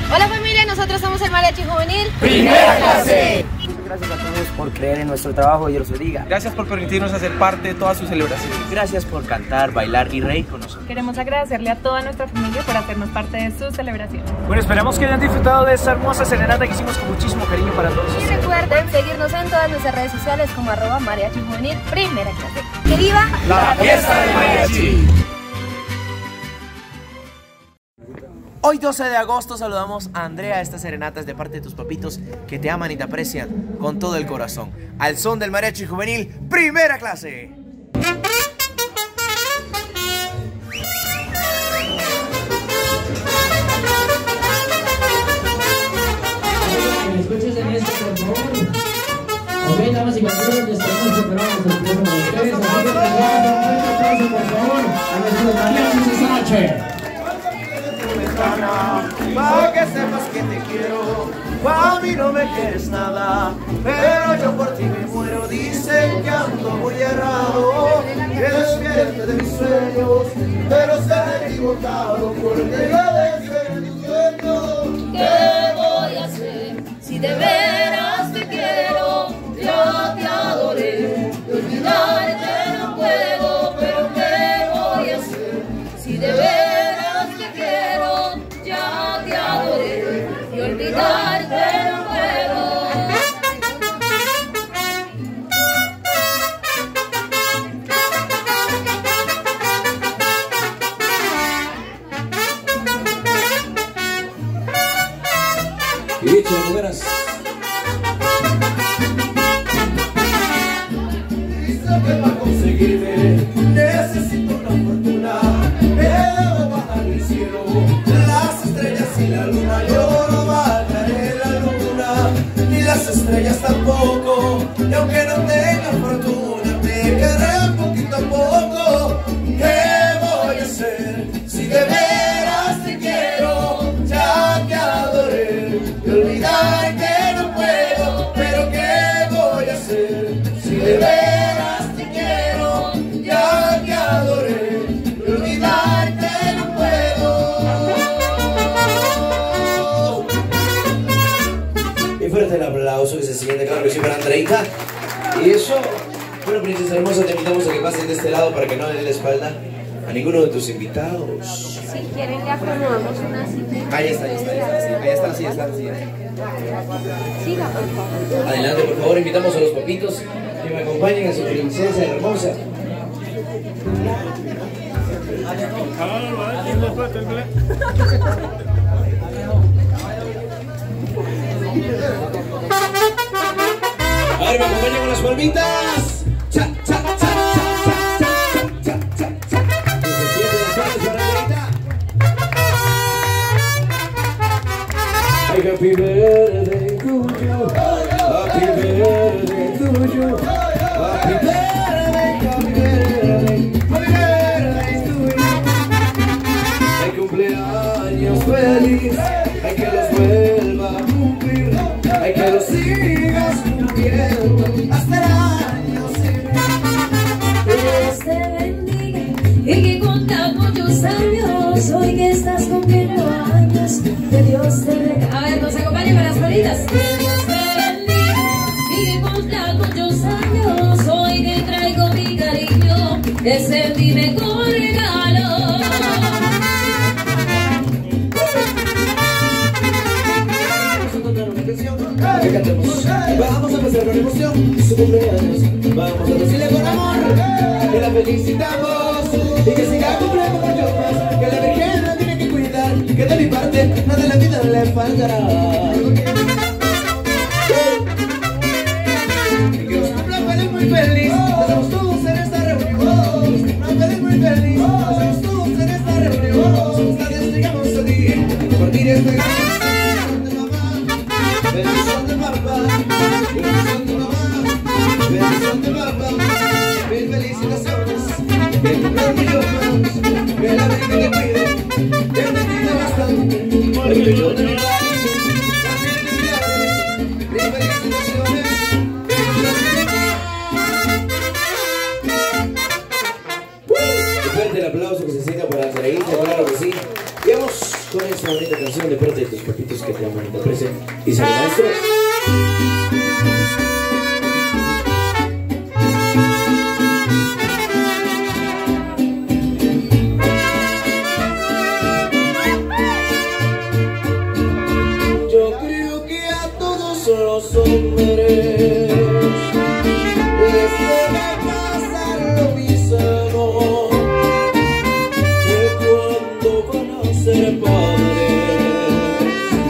Hola familia, nosotros somos el Mariachi Juvenil Primera Clase. Muchas gracias a todos por creer en nuestro trabajo, Dios los bendiga. Gracias por permitirnos hacer parte de todas sus celebraciones. Gracias por cantar, bailar y reír con nosotros. Queremos agradecerle a toda nuestra familia por hacernos parte de sus celebraciones. Bueno, esperamos que hayan disfrutado de esta hermosa serenata que hicimos con muchísimo cariño para todos y ustedes. recuerden seguirnos en todas nuestras redes sociales como @Mariachi Juvenil Primera Clase. ¡Que viva la fiesta del mariachi! Hoy 12 de agosto saludamos a Andrea. Esta serenata es de parte de tus papitos que te aman y te aprecian con todo el corazón. Al son del Mariachi Juvenil Primera Clase. Escuchen esto, por favor. Ok, damas y caballeros, estamos preparados el teléfono de ustedes. Así que les voy a dar un aplauso, por favor, a nuestros mariachis esta noche. Pa' que sepas que te quiero, pa' mí no me quieres nada, pero yo por ti me muero. Dicen que ando muy errado, que despierte de mis sueños, pero se ha equivocado porque yo desde tu sueño. ¿Qué voy a hacer si de veras te quiero? Yo te adoré, de olvidarte no puedo, pero ¿qué voy a hacer si de veras te quiero? Ya te adoré y olvidarte no puedo. Y dicho de mujeres. Dice que para conseguirme necesito una fortuna, pero bajar el cielo, las estrellas y la luna. Yo no bajaré la luna, ni las estrellas tampoco, y aunque no tenga fortuna, te quedaré poquito a poco. ¿Qué voy a hacer si de veras te quiero? Ya te adoré y olvidar que no puedo, pero ¿qué voy a hacer si de veras te quiero? Ya te adoré y olvidarte no puedo. Y fuerte el aplauso que se siente, claro que sí, para Andreita. Y eso, bueno, princesa hermosa, te invitamos a que pasen de este lado para que no le dé la espalda a ninguno de tus invitados. Si quieren le acomodamos una silla. Ahí está, ahí está, ahí está, ahí está la silla, está la silla. Siga, por favor. Adelante, por favor, invitamos a los papitos que me acompañen a su princesa hermosa. A ver, me acompañan con las palmitas. Cha, cha, cha, cha, cha, cha, cha, cha, cha. Que se sienten las palmas para Andreita. Happy birthday to you. Happy birthday to you. Happy birthday, happy birthday, happy birthday to you. Ay, cumpleaños feliz. Ay, que los vuelva a cumplir. Ay, que los sigas cumpliendo hasta el año sin fin. Dios te bendiga y que cumpla muchos años. Hoy que estás cumpliendo años, que Dios te bendiga. A ver, nos acompañen con las palitas. Que Dios te bendiga y que cumpla muchos años. Hoy que traigo mi cariño, ese es mi mejor regalo. Que cantemos, vamos a pasar con emoción su cumpleaños, vamos a decirle con amor que la felicitamos y que siga cumpliendo mucho más, que la Virgen la tiene que cuidar, que de mi parte nada en la vida le faltará. Y que los cumpla feliz, muy feliz, estamos todos en esta reunión, feliz, muy feliz, estamos todos en esta reunión, ustedes llegamos a ti, compartir este gran bendición de papá, bendición de mamá, bendición de papá, mil felicitaciones, que cumplan muchos más, que la Virgen te cuide, que te cuide bastante, porque yo te lo agradezco, también te cuidaré, mil felicitaciones, que cumplan mucho. Fuerte el aplauso que se sienta para Andreita, claro que sí. Y vamos con esta bonita canción de parte de tus papás. papitos que te aman y te aprecian. Y sale maestro. Yo creo que a todos los hombres les puede pasar lo mismo, que cuando van a ser padres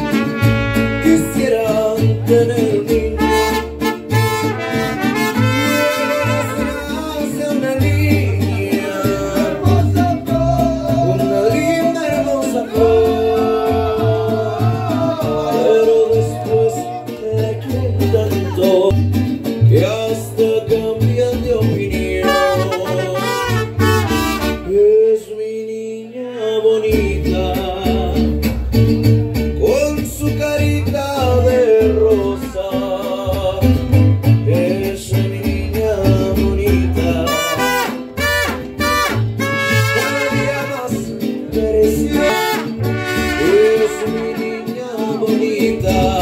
quisieran tener niños. Nace una niña, una linda hermosa flor, pero después le quieren tanto que hasta cambian de opinión. Es mi niña bonita, con su carita de rosa. Es mi niña bonita, cada día más preciosa. Es mi niña bonita,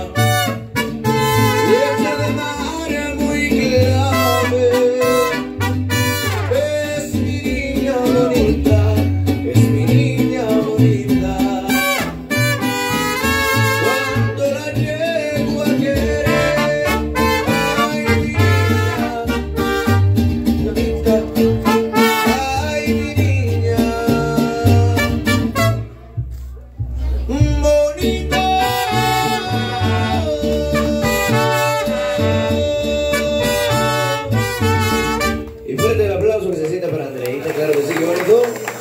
leche de mar muy grave. Es mi niña bonita, es mi niña bonita. Cuando la llego a querer, ay mi niña bonita, ay mi niña bonita. Y fuerte el aplauso que se sienta para Andreita, claro que sí, qué bonito.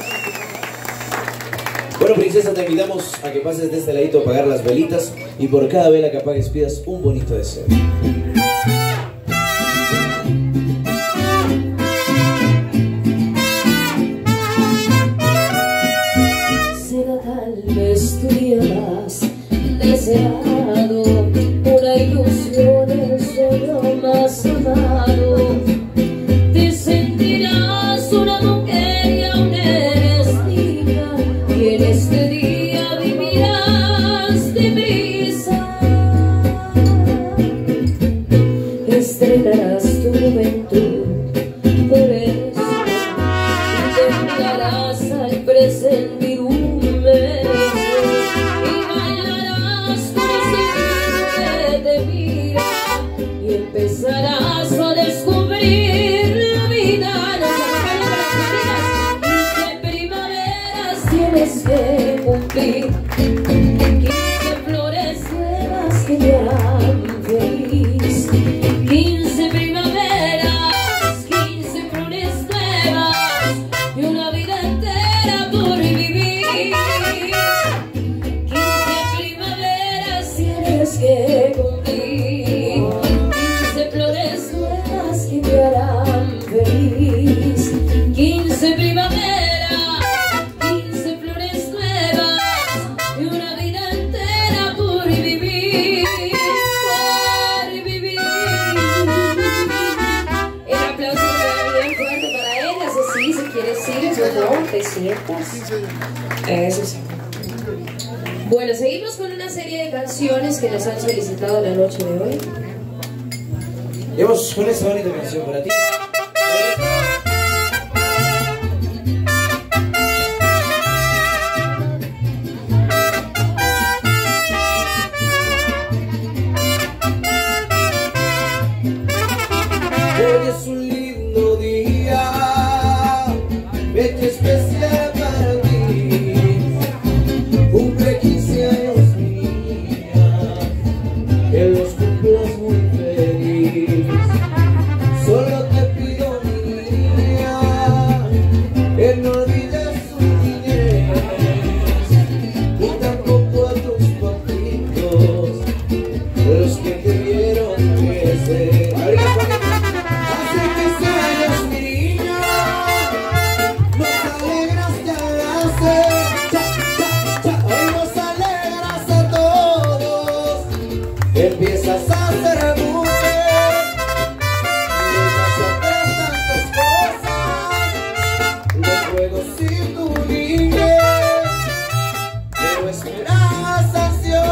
Bueno, princesa, te invitamos a que pases de este ladito a apagar las velitas y por cada vela que apagues pidas un bonito deseo. Será tal vez tu día más deseado, una ilusión, el sueño más amado. Te sentirás una mujer y aún eres niña, y en este día vivirás deprisa. Estrenarás tu juventud, por eso intentarás al presentidumbre y bailarás con ese que te mira y empezarás a descubrir la vida. Las primaveras tienes que cumplir, 15 flores nuevas que te harán feliz. 15 primaveras, 15 flores nuevas y una vida entera por vivir. 15 primaveras tienes que cumplir, 15 flores nuevas que te harán feliz. 15 primaveras, 15 flores nuevas y una vida entera por vivir, por vivir. El aplauso bien fuerte para ellas, así si quieres sigue, si no, te sientas. Eso sí. Bueno, seguimos con una serie de canciones que nos han solicitado la noche de hoy. Llevamos con esta bonita canción para ti. Hoy es un lindo día, fecha especial para ti. Cumple 15 años mi niña, que los cumplas muy feliz. Solo te pido mi niña, que no olvides su niñez, ni tampoco a tus papitos, los que te vieron crecer. Hace 15 años mi niña, nos alegraste al nacer. Hoy nos alegras a todos. Empiezas a ser mujer y vas a hacer tantas cosas, los juegos y tu niñez, pero esperabas ansiosa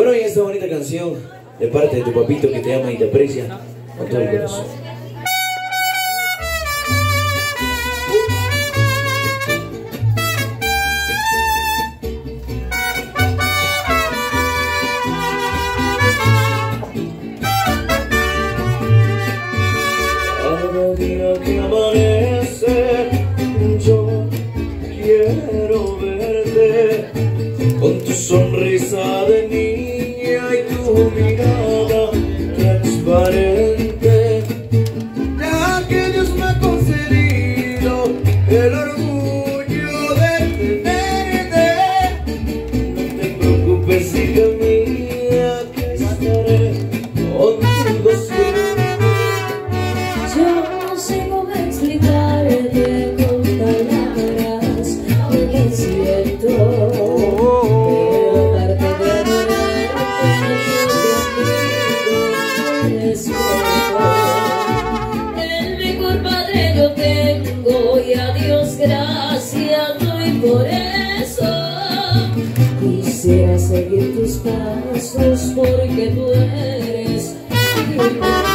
Bueno, y esta bonita canción de parte de tu papito que te ama y te aprecia con todo el corazón. Cada día que amanece, yo quiero verte con tu sonrisa de niña y tu mirada transparente, ya que Dios me ha concedido el orgullo de tenerte. No te preocupes, hija mía, que estaré contigo siempre. Yo no sé cómo explicarte con palabras lo que siento, pero darte de el mejor padre yo tengo y a Dios gracias doy por eso. Quisiera seguir tus pasos porque tú eres mi amor.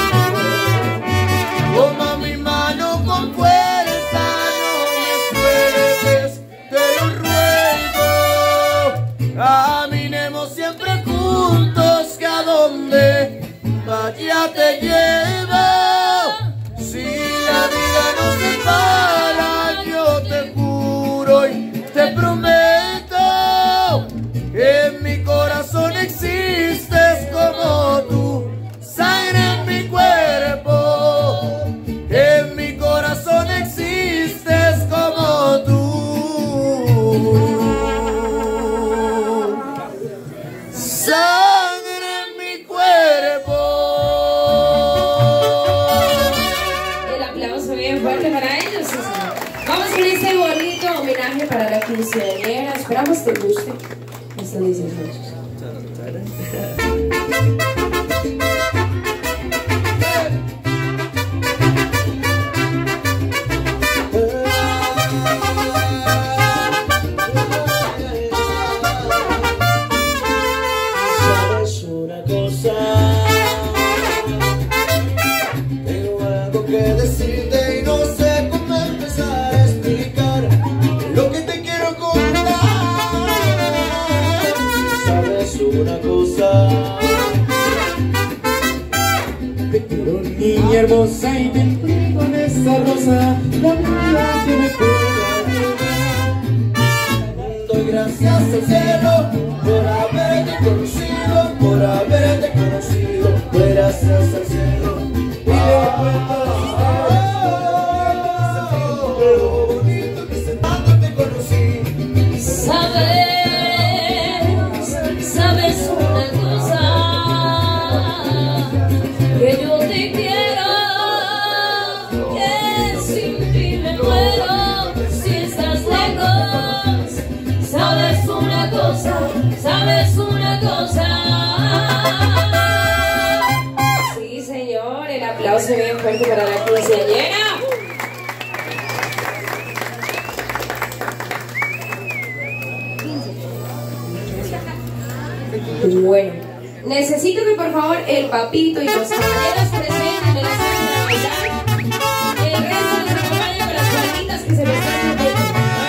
Toma mi mano con fuerza, no me sueltes, te lo ruego. Caminemos siempre juntos, que a donde vaya te llevo. Si la vida nos separa, yo te juro y te prometo que en mi corazón existes como tú, sangre en mi cuerpo. En mi corazón existes como tú, sangre en mi cuerpo. El aplauso bien fuerte para ellos. Sí, señor. Vamos con este bonito homenaje para la quinceañera. Esperamos te guste estos 18 años. ¿Sabes una cosa? Tengo algo que decirte y no sé cómo empezar a explicar lo que te quiero contar. ¿Sabes una cosa? Te quiero, niña hermosa, y te entrego con esa rosa la vida que me cura. Doy gracias al cielo por haberte conocido, por haberte conocido. Doy gracias al cielo y le cuento lo bonito que sentado te conocí. Sabes una cosa, que yo te quiero, que sin ti me muero si estás lejos. Sabes una cosa, sí señor, el aplauso bien fuerte para la quinceañera. Bueno, necesito que por favor el papito y los caballeros presenten de la sala de bailar. El resto nos acompaña con las palmitas que se les están metiendo.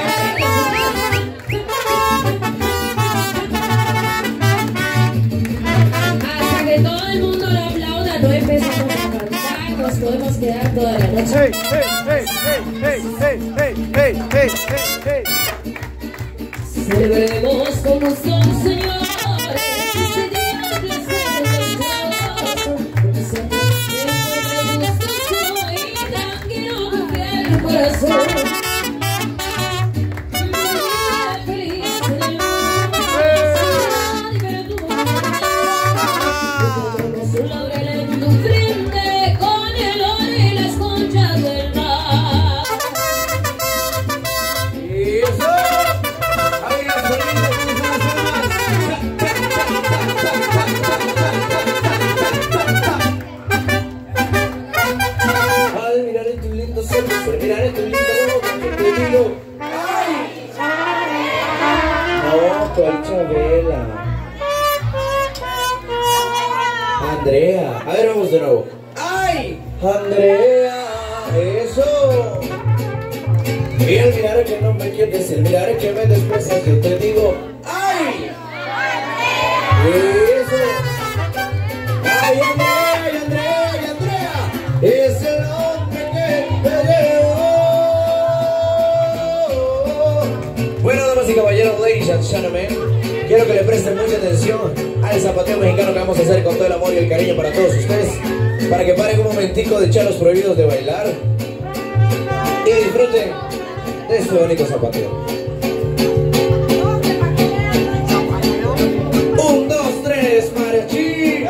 Hasta que todo el mundo lo aplauda, no empezamos a cantar, nos podemos quedar toda la noche. Hey, hey, hey, hey, hey, hey, hey, hey, hey, hey. Celebremos con gusto, Señor, este día placer del Dios, porque siempre fue gustoso y tranquilo tu fiel corazón. Feliz en el mundo, pero tú con su laurel en tu frente, con el oro y las conchas del mar. Y eso, ahí es bonito, Andrea. A ver, vamos de nuevo. ¡Ay! Andrea, eso. Y el mirar que no me quieres, el mirar que me desprecias, yo te digo, ¡ay! Eso. ¡Ay, Andrea, Andrea, Andrea! Es el hombre que te llevó. Bueno, damas y caballeros, ladies and gentlemen, quiero que le presten mucha atención al zapateo mexicano que vamos a hacer con todo el amor y el cariño para todos ustedes, para que paren un momentico de echar los prohibidos de bailar y disfruten de este bonito zapateo. 1, 2, 3, mariachi.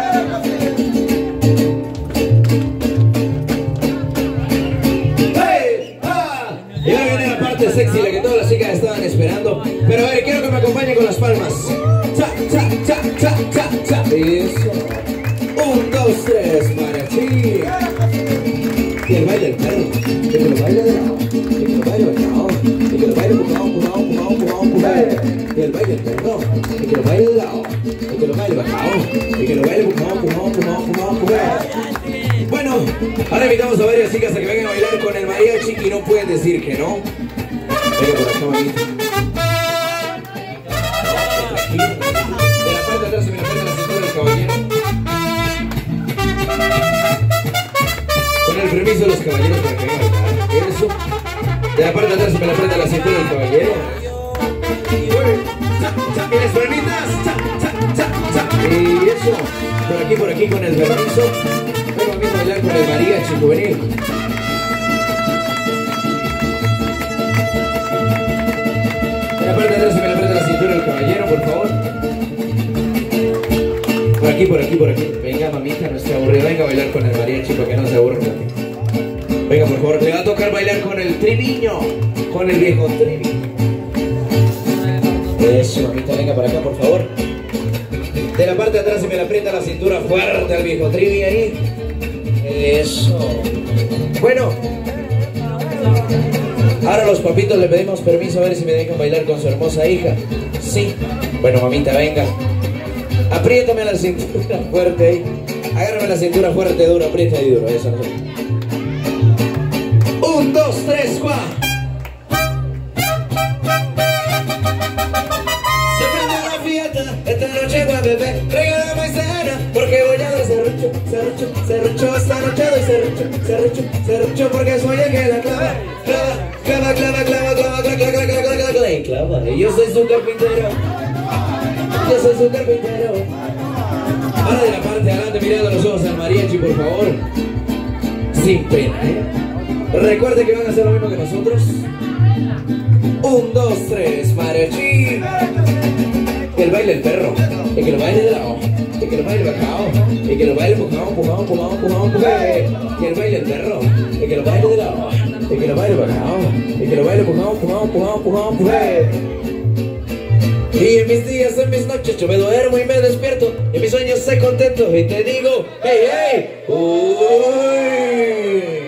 ¡Hey! ¡Ah! Y ahora viene la parte sexy, la que todas las chicas estaban esperando. Pero a ver, quiero que me acompañen con las palmas. Cha, cha, cha, cha, cha, cha. Eso. 1, 2, 3, mariachi. Y el baile del perro, y que lo baile de lado, y que lo baile bacao, y que lo baile pujao, pujao, pujao, pujao, pujao. Y el baile del perro, y que lo baile de lado, y que lo baile bacao, y que lo baile pujao, pujao, pujao, pujao, pujao. Bueno, ahora invitamos a varias chicas a que vengan a bailar con el mariachi y no pueden decir que no. Venga por acá, mamita. De la parte de atrás se me la parte de la cintura del caballero. Con el permiso de los caballeros para que vengan a bailar. Eso. De la parte de atrás se me la prenda la cintura del caballero. Y las palmitas. Y eso. Por aquí con el permiso. Vengo aquí a bailar con el mariachi juvenil. De la parte de atrás se me la prenda la cintura del caballero, por favor. Por aquí. Venga, mamita, no se aburre. Venga a bailar con el mariachi para que no se aburra. Venga, por favor, le va a tocar bailar con el triviño, con el viejo trivi. Eso, mamita, venga para acá, por favor. De la parte de atrás se me la aprieta la cintura fuerte al viejo trivi ahí. Eso. Bueno. Ahora los papitos le pedimos permiso a ver si me dejan bailar con su hermosa hija. Sí. Bueno, mamita, venga. Apriétame la cintura fuerte ahí. Agárrame la cintura fuerte, duro, aprieta y duro. Eso. 1, 2, 3, 4. Se prende una fiesta, esta noche voy a beber. Regálame cena, porque voy a dar serrucho. Esta noche doy serrucho, porque soy el que la clava. Clava. Y yo soy su carpintero. Ahora de la parte de adelante mirando los ojos al mariachi, por favor. Sin pena, Recuerde que van a hacer lo mismo que nosotros. 1, 2, 3, mariachi. Que el baile el perro, y que lo baile de lado, y que lo baile bacao, y que lo baile pujao. Que el baile el perro, y que lo baile de lado, y que lo baile bacao, y que lo baile pujao. Y en mis días, en mis noches, yo me duermo y me despierto. En mis sueños sé contento y te digo, hey, hey, uy.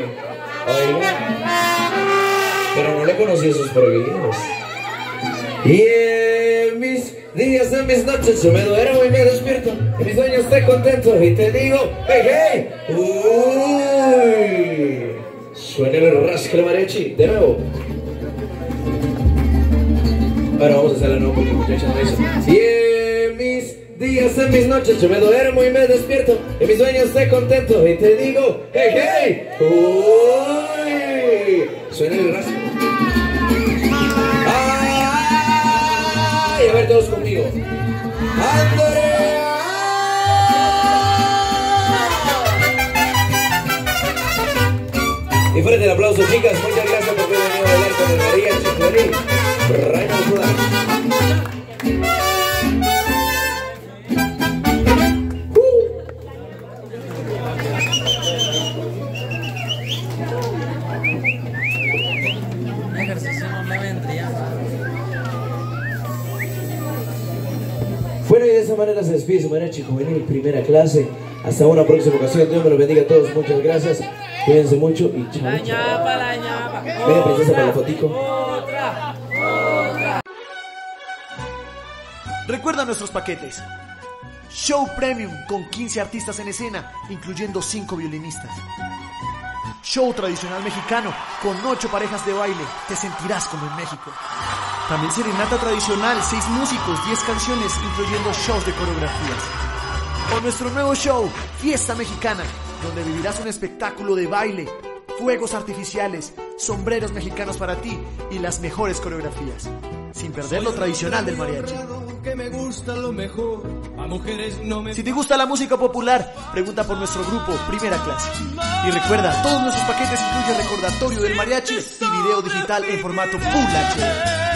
Pero no le conocí esos prohibidos. Y en mis días, en mis noches, yo me duermo y me despierto. En mis sueños estoy contento y te digo, hey, hey, uy. Suena el rascal mariachi, de nuevo. Ahora vamos a hacerla de nuevo porque muchachos eso. Y en mis días, en mis noches, yo me duermo y me despierto. En mis sueños estoy contento y te digo, hey, hey, uy. Suena el rasgo. Ay, a ver todos conmigo. Andrea. Y fuerte el aplauso, chicas. Muchas gracias por haber venido a bailar con el mariachi juvenil. Bueno, y de esa manera se despide su mariachi juvenil primera clase. Hasta una próxima ocasión. Dios me los bendiga a todos. Muchas gracias. Cuídense mucho y chao. Ven, princesa, para la fotico. Recuerda nuestros paquetes. Show Premium con 15 artistas en escena, incluyendo 5 violinistas. Show tradicional mexicano con 8 parejas de baile. Te sentirás como en México. También serenata tradicional, 6 músicos, 10 canciones, incluyendo shows de coreografías. O nuestro nuevo show, Fiesta Mexicana, donde vivirás un espectáculo de baile, fuegos artificiales, sombreros mexicanos para ti y las mejores coreografías, sin perder lo tradicional del mariachi. Si te gusta la música popular, pregunta por nuestro grupo Primera Clase. Y recuerda, todos nuestros paquetes incluyen recordatorio del mariachi y video digital en formato Full HD.